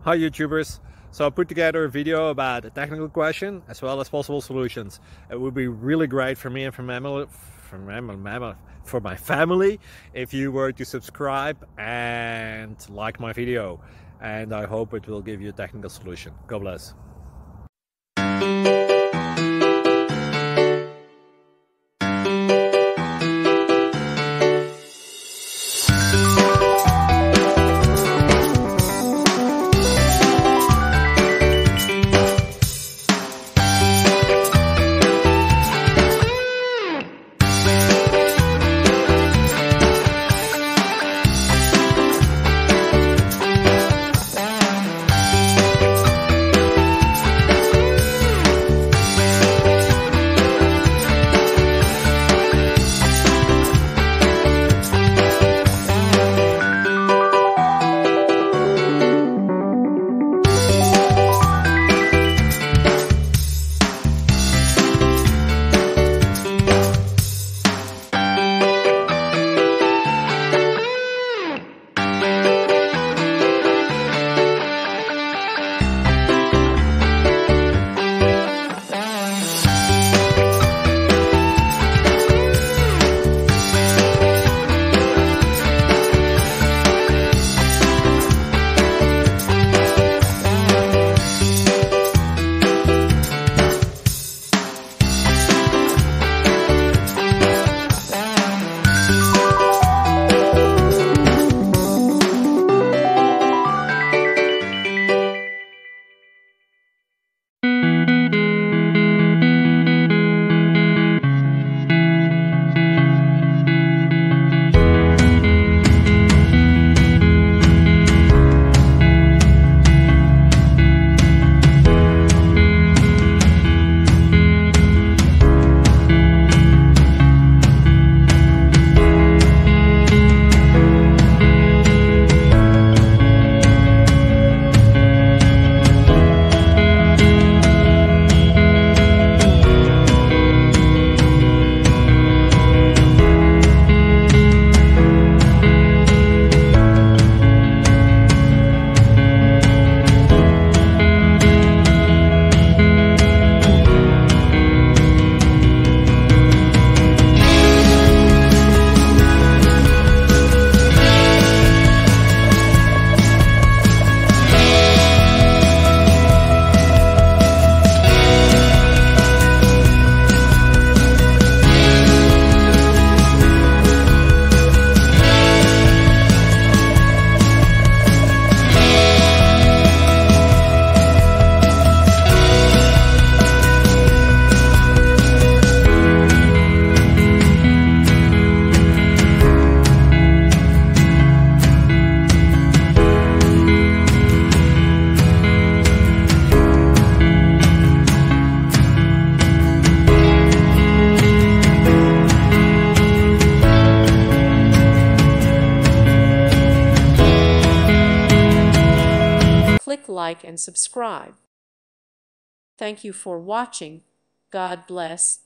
Hi YouTubers. So I put together a video about a technical question as well as possible solutions. It would be really great for me and for my family if you were to subscribe and like my video, and I hope it will give you a technical solution. God bless. Click like and subscribe. Thank you for watching. God bless.